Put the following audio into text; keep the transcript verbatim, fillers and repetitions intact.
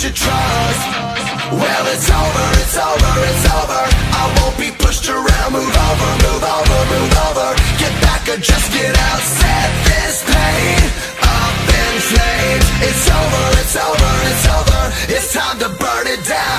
you trust. Well, it's over, it's over, it's over. I won't be pushed around. Move over, move over, move over. Get back or just get out. Set this pain up in flames. It's over, it's over, it's over. It's time to burn it down.